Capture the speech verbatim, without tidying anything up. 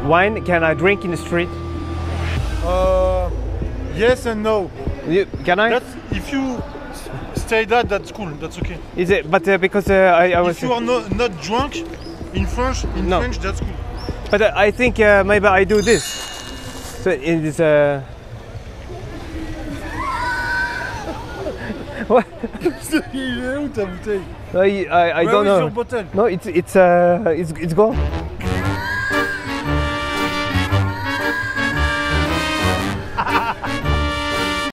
wine can I drink in the street? Uh, yes and no. You, can I? That's, if you stay that, that's cool. That's okay. Is it? But uh, because uh, I, I was. If you are no, not drunk, in French, in No. French, that's cool. But uh, I think uh, maybe I do this. So it is. Uh... What? Il est où ta bouteille? I I, I Where don't is know. your bottle? No, it's it's uh it's it's gone.